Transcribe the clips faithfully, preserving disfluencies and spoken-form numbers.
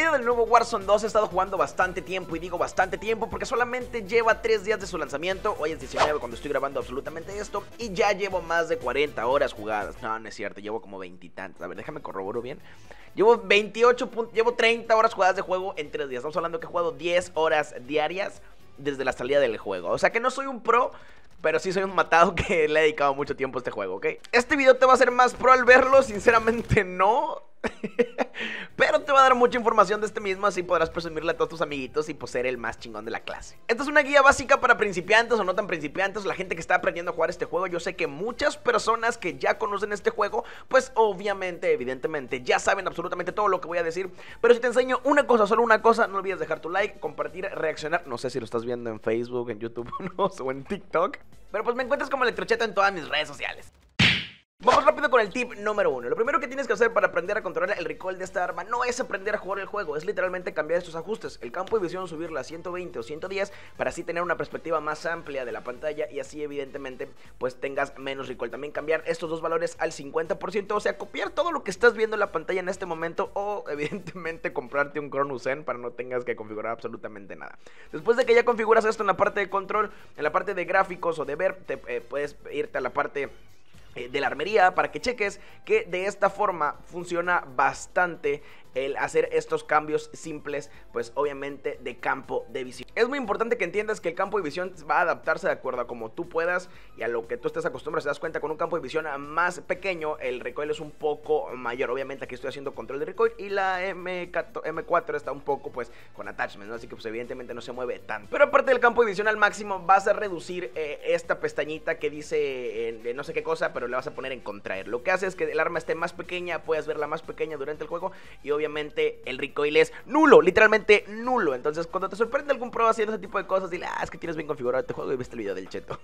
salida del nuevo Warzone dos he estado jugando bastante tiempo, y digo bastante tiempo porque solamente lleva tres días de su lanzamiento. Hoy es diecinueve cuando estoy grabando absolutamente esto, y ya llevo más de cuarenta horas jugadas. No, no es cierto, llevo como veintitantas. A ver, déjame corroboro bien. Llevo veintiocho, llevo treinta horas jugadas de juego en tres días. Estamos hablando que he jugado diez horas diarias desde la salida del juego. O sea que no soy un pro, pero sí soy un matado que le he dedicado mucho tiempo a este juego, ¿ok? Este video te va a hacer más pro al verlo, sinceramente no. Pero te va a dar mucha información de este mismo, así podrás presumirle a todos tus amiguitos y pues ser el más chingón de la clase. Esta es una guía básica para principiantes o no tan principiantes, la gente que está aprendiendo a jugar este juego. Yo sé que muchas personas que ya conocen este juego, pues obviamente, evidentemente, ya saben absolutamente todo lo que voy a decir. Pero si te enseño una cosa, solo una cosa, no olvides dejar tu like, compartir, reaccionar. No sé si lo estás viendo en Facebook, en YouTube no, o en TikTok, pero pues me encuentras como Electrocheto en todas mis redes sociales. Vamos rápido con el tip número uno. Lo primero que tienes que hacer para aprender a controlar el recoil de esta arma no es aprender a jugar el juego, es literalmente cambiar estos ajustes. El campo de visión, subirla a ciento veinte o ciento diez para así tener una perspectiva más amplia de la pantalla y así evidentemente pues tengas menos recoil. También cambiar estos dos valores al cincuenta por ciento, o sea, copiar todo lo que estás viendo en la pantalla en este momento, o evidentemente comprarte un Chrono Zen para no tengas que configurar absolutamente nada. Después de que ya configuras esto en la parte de control, en la parte de gráficos o de ver, te, eh, puedes irte a la parte de la armería para que cheques que de esta forma funciona bastante el hacer estos cambios simples, pues obviamente de campo de visión. Es muy importante que entiendas que el campo de visión va a adaptarse de acuerdo a como tú puedas y a lo que tú estés acostumbrado. Si te das cuenta, con un campo de visión más pequeño el recoil es un poco mayor. Obviamente aquí estoy haciendo control de recoil y la M cuatro está un poco pues con attachment, ¿no? Así que pues evidentemente no se mueve tanto. Pero aparte del campo de visión al máximo vas a reducir eh, esta pestañita que dice eh, no sé qué cosa, pero le vas a poner en contraer. Lo que hace es que el arma esté más pequeña, puedas verla más pequeña durante el juego y obviamente Obviamente el recoil es nulo, literalmente nulo. Entonces cuando te sorprende algún pro haciendo ese tipo de cosas, dile, ah, es que tienes bien configurado este juego y viste el video del Cheto.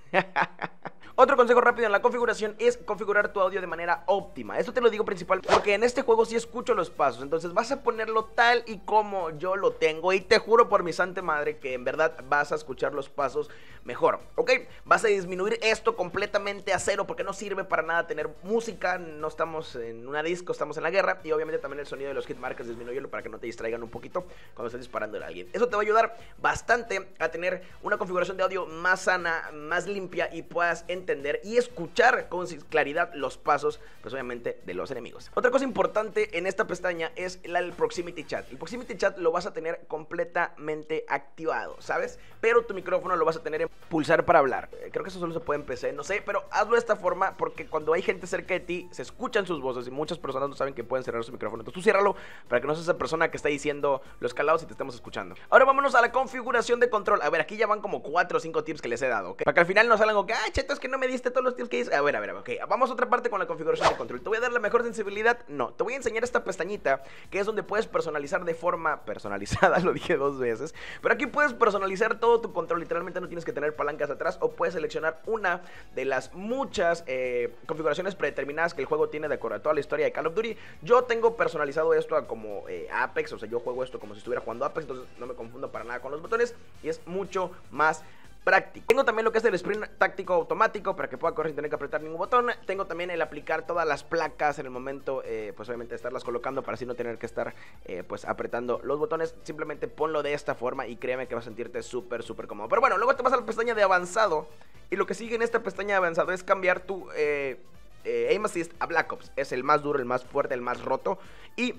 Otro consejo rápido en la configuración es configurar tu audio de manera óptima. Esto te lo digo principal porque en este juego sí escucho los pasos. Entonces vas a ponerlo tal y como yo lo tengo, y te juro por mi santa madre que en verdad vas a escuchar los pasos mejor, ¿ok? Vas a disminuir esto completamente a cero porque no sirve para nada tener música. No estamos en una disco, estamos en la guerra. Y obviamente también el sonido de los hitmarkers disminuirlo para que no te distraigan un poquito cuando estés disparando a alguien. Eso te va a ayudar bastante a tener una configuración de audio más sana, más limpia, y puedas entender y escuchar con claridad los pasos, pues obviamente, de los enemigos. Otra cosa importante en esta pestaña es la, el proximity chat. El proximity chat lo vas a tener completamente activado, ¿sabes? Pero tu micrófono lo vas a tener en pulsar para hablar. eh, Creo que eso solo se puede en P C, no sé, pero hazlo de esta forma porque cuando hay gente cerca de ti se escuchan sus voces y muchas personas no saben que pueden cerrar su micrófono. Entonces tú ciérralo para que no seas esa persona que está diciendo los calados y te estemos escuchando. Ahora vámonos a la configuración de control. A ver, aquí ya van como cuatro o cinco tips que les he dado, ¿ok? Para que al final no salgan como que, ah, Cheto, es que no me diste todos los tips que hice. A ver, a ver, ok, vamos a otra parte con la configuración de control. ¿Te voy a dar la mejor sensibilidad? No, te voy a enseñar esta pestañita que es donde puedes personalizar de forma personalizada, lo dije dos veces, pero aquí puedes personalizar todo tu control. Literalmente no tienes que tener palancas atrás, o puedes seleccionar una de las muchas eh, configuraciones predeterminadas que el juego tiene de acuerdo a toda la historia de Call of Duty. Yo tengo personalizado esto a como eh, Apex, o sea, yo juego esto como si estuviera jugando Apex, entonces no me confundo para nada con los botones y es mucho más práctico. Tengo también lo que es el sprint táctico automático para que pueda correr sin tener que apretar ningún botón. Tengo también el aplicar todas las placas en el momento, eh, pues obviamente estarlas colocando para así no tener que estar eh, pues apretando los botones. Simplemente ponlo de esta forma y créeme que vas a sentirte súper súper cómodo. Pero bueno, luego te vas a la pestaña de avanzado y lo que sigue en esta pestaña de avanzado es cambiar tu eh, eh, aim assist a Black Ops. Es el más duro, el más fuerte, el más roto. Y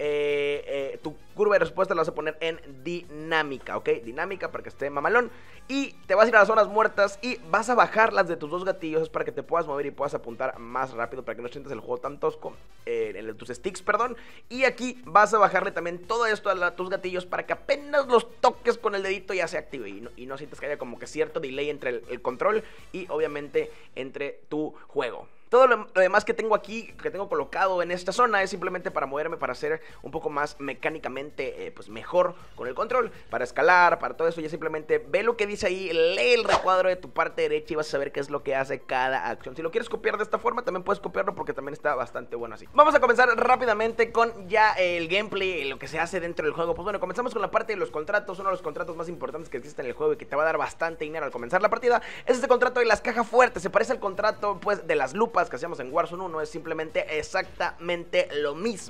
Eh, eh, tu curva de respuesta la vas a poner en dinámica, ¿ok? Dinámica para que esté mamalón. Y te vas a ir a las zonas muertas y vas a bajarlas de tus dos gatillos para que te puedas mover y puedas apuntar más rápido, para que no sientas el juego tan tosco, eh, en tus sticks, perdón. Y aquí vas a bajarle también todo esto a la, tus gatillos para que apenas los toques con el dedito ya se active y no, y no sientas que haya como que cierto delay entre el, el control y obviamente entre tu juego. Todo lo, lo demás que tengo aquí, que tengo colocado en esta zona, es simplemente para moverme, para hacer un poco más mecánicamente eh, pues mejor con el control, para escalar, para todo eso. Ya simplemente ve lo que dice ahí, lee el recuadro de tu parte derecha y vas a saber qué es lo que hace cada acción. Si lo quieres copiar de esta forma, también puedes copiarlo porque también está bastante bueno así. Vamos a comenzar rápidamente con ya el gameplay, lo que se hace dentro del juego. Pues bueno, comenzamos con la parte de los contratos. Uno de los contratos más importantes que existen en el juego y que te va a dar bastante dinero al comenzar la partida es este contrato de las cajas fuertes. Se parece al contrato pues de las lupas que hacíamos en Warzone uno, es simplemente exactamente lo mismo.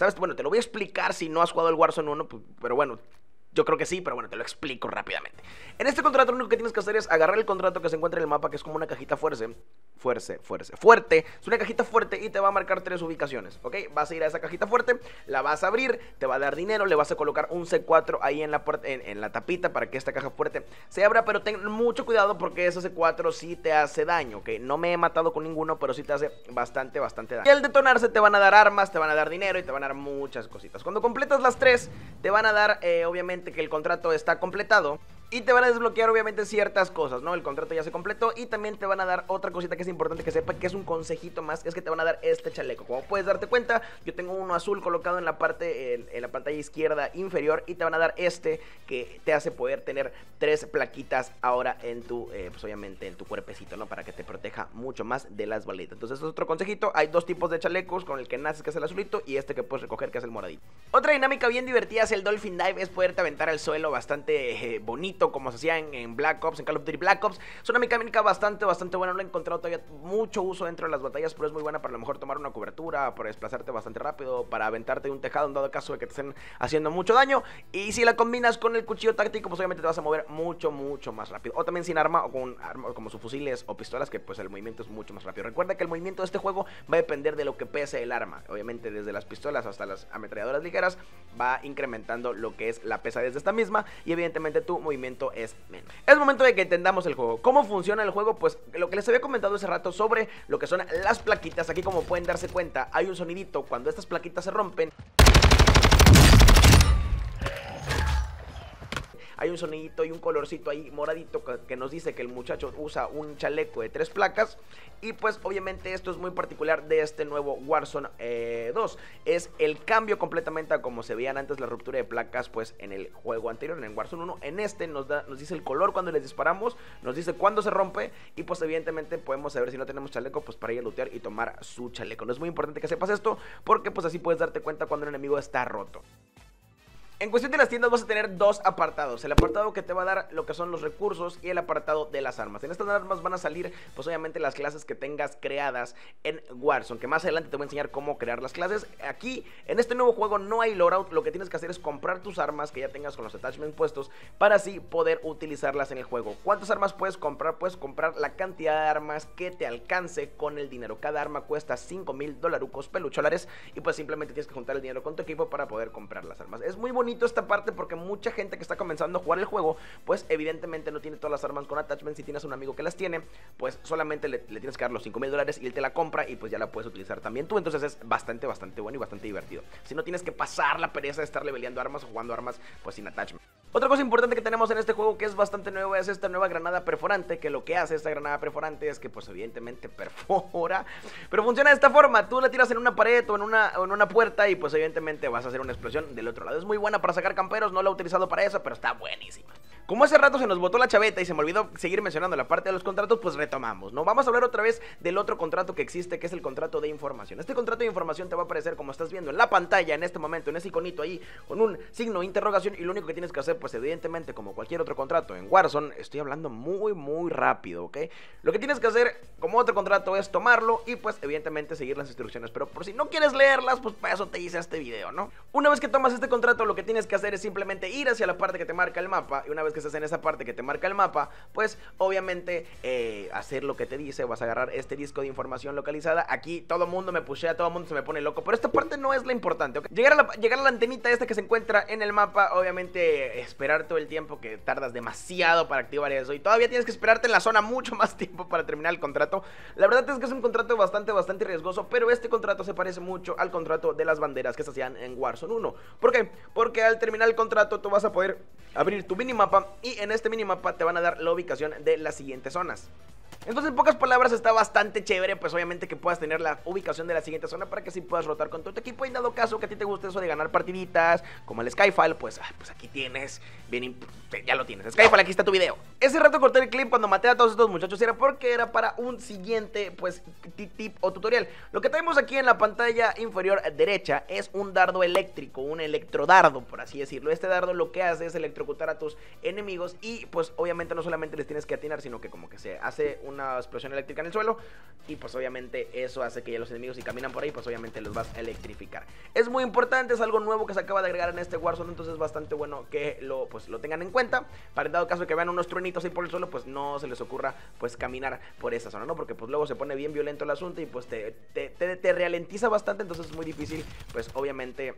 ¿Sabes? Bueno, te lo voy a explicar si no has jugado el Warzone uno, pues, pero bueno, yo creo que sí, pero bueno, te lo explico rápidamente. En este contrato lo único que tienes que hacer es agarrar el contrato que se encuentra en el mapa, que es como una cajita fuerte, fuerte, fuerte, fuerte. Es una cajita fuerte y te va a marcar tres ubicaciones, ¿ok? Vas a ir a esa cajita fuerte, la vas a abrir, te va a dar dinero, le vas a colocar un C cuatro ahí en la, en, en la tapita para que esta caja fuerte se abra, pero ten mucho cuidado porque ese C cuatro sí te hace daño, ¿ok? No me he matado con ninguno, pero sí te hace bastante, bastante daño. Y al detonarse te van a dar armas, te van a dar dinero y te van a dar muchas cositas. Cuando completas las tres, te van a dar, eh, obviamente, que el contrato está completado y te van a desbloquear obviamente ciertas cosas, ¿no? El contrato ya se completó y también te van a dar otra cosita que es importante que sepa, que es un consejito más, es que te van a dar este chaleco. Como puedes darte cuenta, yo tengo uno azul colocado en la parte, en, en la pantalla izquierda inferior, y te van a dar este que te hace poder tener tres plaquitas ahora en tu, eh, pues obviamente en tu cuerpecito, ¿no? Para que te proteja mucho más de las balitas. Entonces este es otro consejito. Hay dos tipos de chalecos, con el que naces, que es el azulito, y este que puedes recoger, que es el moradito. Otra dinámica bien divertida es el Dolphin Dive, es poderte aventar al suelo bastante eh, bonito, como se hacía en, en Black Ops, en Call of Duty Black Ops. Es una mecánica bastante, bastante buena. No la he encontrado todavía mucho uso dentro de las batallas, pero es muy buena para a lo mejor tomar una cobertura, para desplazarte bastante rápido, para aventarte de un tejado en dado caso de que te estén haciendo mucho daño. Y si la combinas con el cuchillo táctico, pues obviamente te vas a mover mucho, mucho más rápido. O también sin arma, o con arma, como sus fusiles o pistolas, que pues el movimiento es mucho más rápido. Recuerda que el movimiento de este juego va a depender de lo que pese el arma. Obviamente desde las pistolas hasta las ametralladoras ligeras va incrementando lo que es la pesadez de esta misma, y evidentemente tu movimiento es menos. Es momento de que entendamos el juego. ¿Cómo funciona el juego? Pues lo que les había comentado hace rato sobre lo que son las plaquitas. Aquí, como pueden darse cuenta, hay un sonidito cuando estas plaquitas se rompen. Hay un sonidito y un colorcito ahí moradito que nos dice que el muchacho usa un chaleco de tres placas. Y pues obviamente esto es muy particular de este nuevo Warzone eh, dos. Es el cambio completamente a como se veían antes la ruptura de placas pues en el juego anterior, en el Warzone uno. En este nos, da, nos dice el color cuando les disparamos, nos dice cuándo se rompe, y pues evidentemente podemos saber si no tenemos chaleco, pues para ir a lootear y tomar su chaleco. No es muy importante que sepas esto porque pues así puedes darte cuenta cuando un enemigo está roto. En cuestión de las tiendas vas a tener dos apartados. El apartado que te va a dar lo que son los recursos y el apartado de las armas. En estas armas van a salir pues obviamente las clases que tengas creadas en Warzone, que más adelante te voy a enseñar cómo crear las clases. Aquí en este nuevo juego no hay loadout. Lo que tienes que hacer es comprar tus armas que ya tengas con los attachments puestos para así poder utilizarlas en el juego. ¿Cuántas armas puedes comprar? Puedes comprar la cantidad de armas que te alcance con el dinero. Cada arma cuesta cinco mil dolarucos pelucholares y pues simplemente tienes que juntar el dinero con tu equipo para poder comprar las armas. Es muy bonito esta parte porque mucha gente que está comenzando a jugar el juego pues evidentemente no tiene todas las armas con attachments. Si tienes un amigo que las tiene, pues solamente le, le tienes que dar los cinco mil dólares y él te la compra y pues ya la puedes utilizar también tú. Entonces es bastante, bastante bueno y bastante divertido. Si no tienes que pasar la pereza de estar leveleando armas o jugando armas pues sin attachment. Otra cosa importante que tenemos en este juego que es bastante nueva es esta nueva granada perforante, que lo que hace esta granada perforante es que pues evidentemente perfora, pero funciona de esta forma. Tú la tiras en una pared o en una, o en una puerta y pues evidentemente vas a hacer una explosión del otro lado. Es muy buena para sacar camperos, no la he utilizado para eso, pero está buenísima. Como hace rato se nos botó la chaveta y se me olvidó seguir mencionando la parte de los contratos, pues retomamos, ¿no? Vamos a hablar otra vez del otro contrato que existe, que es el contrato de información. Este contrato de información te va a aparecer como estás viendo en la pantalla en este momento, en ese iconito ahí, con un signo de interrogación, y lo único que tienes que hacer, pues evidentemente como cualquier otro contrato en Warzone, estoy hablando muy muy rápido, ¿ok? Lo que tienes que hacer como otro contrato es tomarlo y pues evidentemente seguir las instrucciones, pero por si no quieres leerlas, pues para eso te hice este video, ¿no? Una vez que tomas este contrato, lo que tienes que hacer es simplemente ir hacia la parte que te marca el mapa, y una vez que estés en esa parte que te marca el mapa, pues obviamente eh, hacer lo que te dice. Vas a agarrar este disco de información localizada. Aquí todo el mundo me pushea, todo el mundo se me pone loco, pero esta parte no es la importante, ¿okay? Llegar a la, llegar a la antenita esta que se encuentra en el mapa, obviamente esperar todo el tiempo, que tardas demasiado para activar eso, y todavía tienes que esperarte en la zona mucho más tiempo para terminar el contrato. La verdad es que es un contrato bastante, bastante riesgoso, pero este contrato se parece mucho al contrato de las banderas que se hacían en Warzone uno. ¿Por qué? Porque al terminar el contrato tú vas a poder abrir tu minimapa, y en este minimapa te van a dar la ubicación de las siguientes zonas. Entonces, en pocas palabras, está bastante chévere, pues obviamente que puedas tener la ubicación de la siguiente zona para que así puedas rotar con todo tu equipo. Y en dado caso que a ti te guste eso de ganar partiditas, como el Skyfall, pues, ah, pues aquí tienes, bien, ya lo tienes, Skyfall, aquí está tu video. Ese rato corté el clip cuando maté a todos estos muchachos, era porque era para un siguiente, pues, tip o tutorial. Lo que tenemos aquí en la pantalla inferior derecha es un dardo eléctrico, un electrodardo, por así decirlo. Este dardo lo que hace es electrocutar electrocutar a tus enemigos y pues obviamente no solamente les tienes que atinar, sino que como que se hace una explosión eléctrica en el suelo y pues obviamente eso hace que ya los enemigos si caminan por ahí pues obviamente los vas a electrificar. Es muy importante, es algo nuevo que se acaba de agregar en este Warzone, entonces es bastante bueno que lo, pues, lo tengan en cuenta para en dado caso que vean unos truenitos ahí por el suelo pues no se les ocurra pues caminar por esa zona, ¿no? Porque pues luego se pone bien violento el asunto y pues te, te, te, te ralentiza bastante, entonces es muy difícil pues obviamente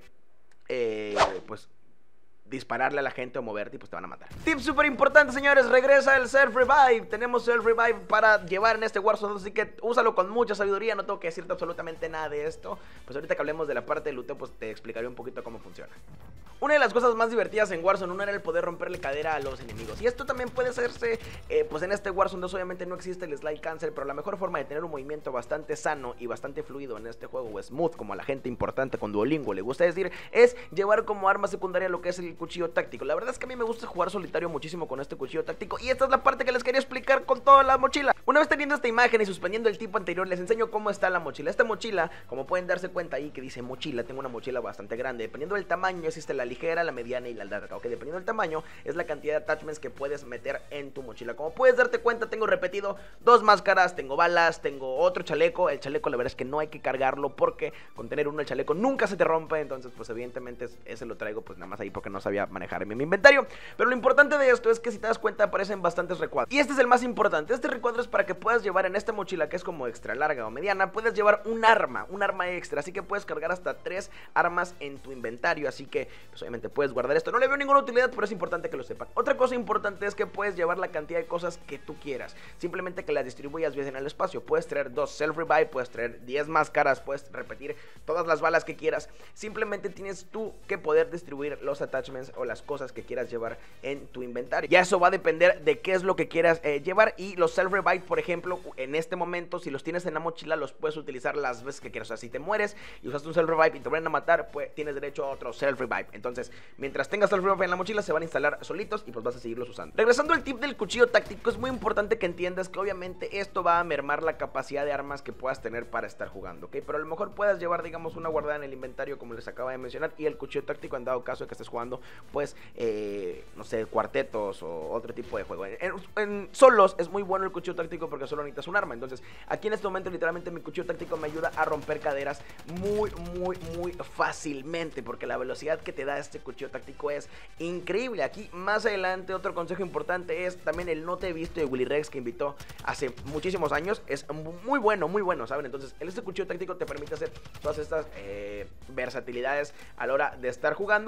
eh, pues dispararle a la gente o moverte y pues te van a matar. Tip súper importante, señores, regresa el Self Revive. Tenemos Self Revive para llevar en este Warzone, así que úsalo con mucha sabiduría. No tengo que decirte absolutamente nada de esto. Pues ahorita que hablemos de la parte de luteo, pues te explicaré un poquito cómo funciona. Una de las cosas más divertidas en Warzone uno era el poder romperle cadera a los enemigos. Y esto también puede hacerse, eh, pues en este Warzone dos obviamente no existe el slide cancel, pero la mejor forma de tener un movimiento bastante sano y bastante fluido en este juego, o smooth, como a la gente importante con Duolingo le gusta decir, es llevar como arma secundaria lo que es el cuchillo táctico. La verdad es que a mí me gusta jugar solitario muchísimo con este cuchillo táctico y esta es la parte que les quería explicar con toda la mochila. Una vez teniendo esta imagen y suspendiendo el tipo anterior, les enseño cómo está la mochila. Esta mochila, como pueden darse cuenta ahí que dice mochila, tengo una mochila bastante grande. Dependiendo del tamaño existe la ligera, la mediana y la larga, ok, dependiendo del tamaño es la cantidad de attachments que puedes meter en tu mochila. Como puedes darte cuenta, tengo repetido dos máscaras, tengo balas, tengo otro chaleco. El chaleco la verdad es que no hay que cargarlo porque con tener uno el chaleco nunca se te rompe, entonces pues evidentemente ese lo traigo pues nada más ahí porque no sabía manejar en mi inventario. Pero lo importante de esto es que si te das cuenta aparecen bastantes recuadros y este es el más importante. Este recuadro es para que puedas llevar en esta mochila que es como extra larga o mediana, puedes llevar un arma, un arma extra, así que puedes cargar hasta tres armas en tu inventario, así que pues obviamente puedes guardar esto. No le veo ninguna utilidad, pero es importante que lo sepan. Otra cosa importante es que puedes llevar la cantidad de cosas que tú quieras, simplemente que las distribuyas bien en el espacio. Puedes traer dos self revive, puedes traer diez máscaras, puedes repetir todas las balas que quieras. Simplemente tienes tú que poder distribuir los attachments o las cosas que quieras llevar en tu inventario. Ya eso va a depender de qué es lo que quieras eh, llevar. Y los self revive, por ejemplo, en este momento, si los tienes en la mochila, los puedes utilizar las veces que quieras. O sea, si te mueres y usaste un self revive y te van a matar, pues tienes derecho a otro self revive. Entonces, mientras tengas self revive en la mochila, se van a instalar solitos y pues vas a seguirlos usando. Regresando al tip del cuchillo táctico, es muy importante que entiendas que obviamente esto va a mermar la capacidad de armas que puedas tener para estar jugando, ¿ok? Pero a lo mejor puedas llevar, digamos, una guardada en el inventario, como les acaba de mencionar, y el cuchillo táctico en dado caso de que estés jugando, pues, eh, no sé, cuartetos o otro tipo de juego. En, en, en solos es muy bueno el cuchillo táctico porque solo necesitas un arma. Entonces, aquí en este momento, literalmente, mi cuchillo táctico me ayuda a romper caderas muy, muy, muy fácilmente, porque la velocidad que te da este cuchillo táctico es increíble. Aquí más adelante otro consejo importante es también el no te he visto de Willy Rex, que invitó hace muchísimos años. Es muy bueno, muy bueno, ¿saben? Entonces este cuchillo táctico te permite hacer todas estas eh, versatilidades a la hora de estar jugando.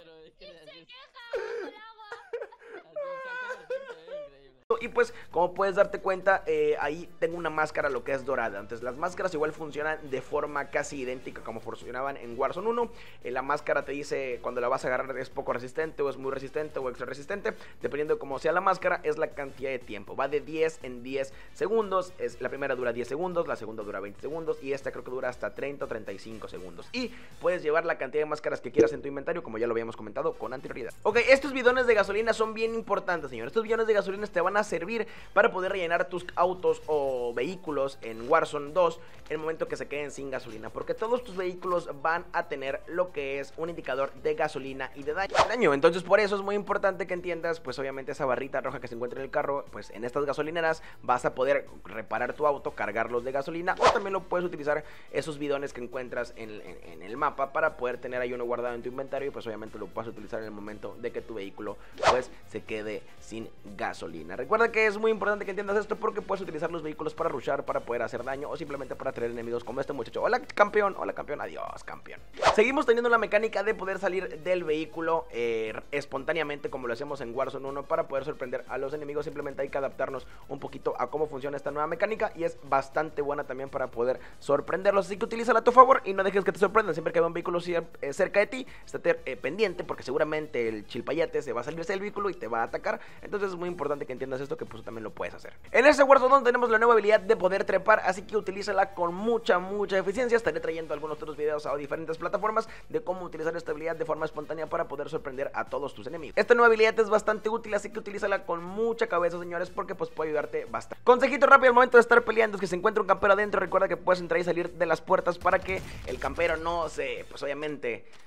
Y pues como puedes darte cuenta, eh, ahí tengo una máscara lo que es dorada. Entonces las máscaras igual funcionan de forma casi idéntica como funcionaban en Warzone uno. eh, La máscara te dice cuando la vas a agarrar es poco resistente o es muy resistente o extra resistente. Dependiendo de cómo sea la máscara es la cantidad de tiempo. Va de diez en diez segundos. es, La primera dura diez segundos, la segunda dura veinte segundos y esta creo que dura hasta treinta o treinta y cinco segundos. Y puedes llevar la cantidad de máscaras que quieras en tu inventario, como ya lo habíamos comentado con anterioridad. Ok, estos bidones de gasolina son bien importantes, señores. Estos bidones de gasolina te van a servir para poder rellenar tus autos o vehículos en Warzone dos en el momento que se queden sin gasolina, porque todos tus vehículos van a tener lo que es un indicador de gasolina y de daño. Entonces por eso es muy importante que entiendas, pues obviamente esa barrita roja que se encuentra en el carro, pues en estas gasolineras vas a poder reparar tu auto, cargarlos de gasolina, o también lo puedes utilizar esos bidones que encuentras en, en, en el mapa para poder tener ahí uno guardado en tu inventario y pues obviamente lo puedes utilizar en el momento de que tu vehículo pues se quede sin gasolina. Recuerda que es muy importante que entiendas esto porque puedes utilizar los vehículos para rushar, para poder hacer daño o simplemente para traer enemigos como este muchacho. Hola campeón, hola campeón, adiós campeón. Seguimos teniendo la mecánica de poder salir del vehículo eh, espontáneamente como lo hacemos en Warzone uno para poder sorprender a los enemigos. Simplemente hay que adaptarnos un poquito a cómo funciona esta nueva mecánica y es bastante buena también para poder sorprenderlos, así que utilízala a tu favor y no dejes que te sorprendan. Siempre que haya un vehículo cerca de ti, estate eh, pendiente porque seguramente el chilpayate se va a salirse del vehículo y te va a atacar. Entonces es muy importante que entiendas esto, que pues también lo puedes hacer. En este Warzone tenemos la nueva habilidad de poder trepar, así que utilízala con mucha, mucha eficiencia. Estaré trayendo algunos otros videos a diferentes plataformas de cómo utilizar esta habilidad de forma espontánea para poder sorprender a todos tus enemigos. Esta nueva habilidad es bastante útil, así que utilízala con mucha cabeza, señores, porque pues puede ayudarte bastante. Consejito rápido al momento de estar peleando es que si encuentra un campero adentro, recuerda que puedes entrar y salir de las puertas para que el campero no se, pues obviamente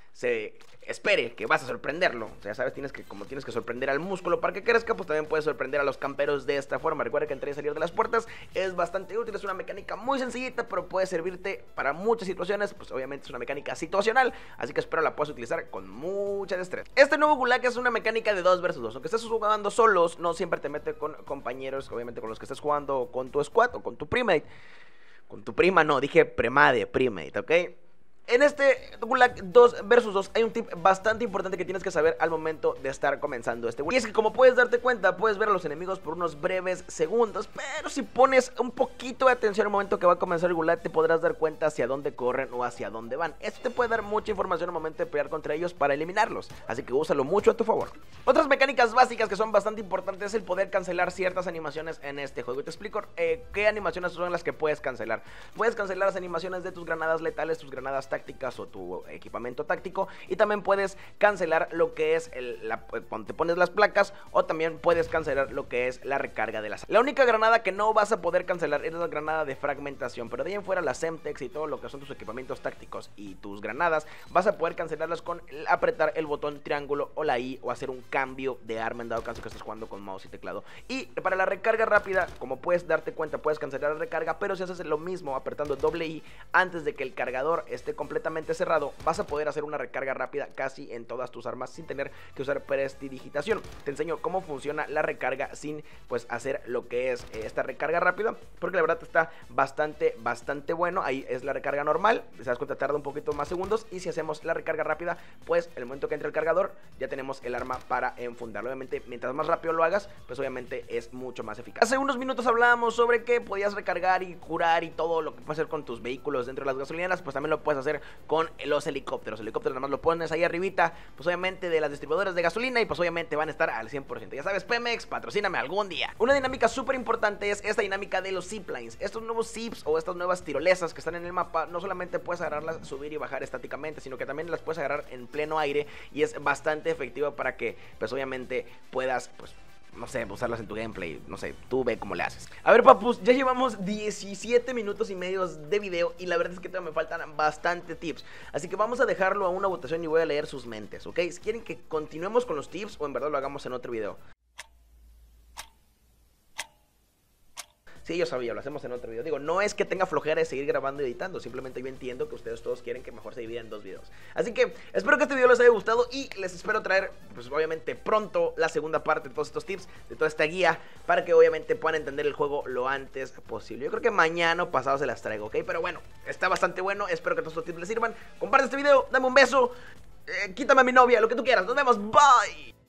se espere que vas a sorprenderlo. O sea, sabes, tienes que, como tienes que sorprender al músculo para que crezca, pues también puedes sorprender a los camperos de esta forma. Recuerda que entrar y salir de las puertas es bastante útil, es una mecánica muy sencillita, pero puede servirte para muchas situaciones. Pues obviamente es una mecánica situacional, así que espero la puedas utilizar con mucha destreza. Este nuevo Gulag es una mecánica de dos versus dos. Aunque estés jugando solos, no siempre te mete con compañeros, obviamente con los que estés jugando, con tu squad o con tu primate. Con tu prima, no, dije premade, primate, ¿ok? En este Gulag dos versus dos hay un tip bastante importante que tienes que saber al momento de estar comenzando este Gulag. Y es que, como puedes darte cuenta, puedes ver a los enemigos por unos breves segundos, pero si pones un poquito de atención al momento que va a comenzar el Gulag, te podrás dar cuenta hacia dónde corren o hacia dónde van. Esto te puede dar mucha información al momento de pelear contra ellos para eliminarlos, así que úsalo mucho a tu favor. Otras mecánicas básicas que son bastante importantes es el poder cancelar ciertas animaciones en este juego. Y te explico eh, qué animaciones son las que puedes cancelar. Puedes cancelar las animaciones de tus granadas letales, tus granadas tácticas o tu equipamiento táctico, y también puedes cancelar lo que es el, la, cuando te pones las placas, o también puedes cancelar lo que es la recarga de las. La única granada que no vas a poder cancelar es la granada de fragmentación, pero de ahí en fuera las Semtex y todo lo que son tus equipamientos tácticos y tus granadas vas a poder cancelarlas con apretar el botón triángulo o la I, o hacer un cambio de arma en dado caso que estés jugando con mouse y teclado. Y para la recarga rápida, como puedes darte cuenta, puedes cancelar la recarga, pero si haces lo mismo apretando doble I antes de que el cargador esté completamente cerrado, vas a poder hacer una recarga rápida casi en todas tus armas sin tener que usar prestidigitación. Te enseño cómo funciona la recarga sin pues hacer lo que es eh, esta recarga rápida, porque la verdad está bastante bastante bueno. Ahí es la recarga normal, te das cuenta, tarda un poquito más segundos, y si hacemos la recarga rápida, pues el momento que entre el cargador ya tenemos el arma para enfundarlo. Obviamente mientras más rápido lo hagas, pues obviamente es mucho más eficaz. Hace unos minutos hablábamos sobre que podías recargar y curar y todo lo que puedes hacer con tus vehículos dentro de las gasolineras, pues también lo puedes hacer con los helicópteros. Los helicópteros nada más lo pones ahí arribita, pues obviamente de las distribuidoras de gasolina, y pues obviamente van a estar al cien por ciento. Ya sabes, Pemex, patrocíname algún día. Una dinámica súper importante es esta dinámica de los ziplines. Estos nuevos zips o estas nuevas tirolesas que están en el mapa, no solamente puedes agarrarlas, subir y bajar estáticamente, sino que también las puedes agarrar en pleno aire, y es bastante efectivo para que pues obviamente puedas pues no sé, usarlas en tu gameplay, no sé, tú ve cómo le haces. A ver, papus, ya llevamos diecisiete minutos y medio de video, y la verdad es que todavía me faltan bastante tips, así que vamos a dejarlo a una votación y voy a leer sus mentes, ¿ok? Si quieren que continuemos con los tips o en verdad lo hagamos en otro video. Sí, yo sabía, lo hacemos en otro video. Digo, no es que tenga flojera de seguir grabando y editando, simplemente yo entiendo que ustedes todos quieren que mejor se divida en dos videos. Así que espero que este video les haya gustado, y les espero traer, pues obviamente pronto, la segunda parte de todos estos tips, de toda esta guía, para que obviamente puedan entender el juego lo antes posible. Yo creo que mañana o pasado se las traigo, ¿ok? Pero bueno, está bastante bueno, espero que todos estos tips les sirvan. Comparte este video, dame un beso, eh, quítame a mi novia, lo que tú quieras. Nos vemos, bye.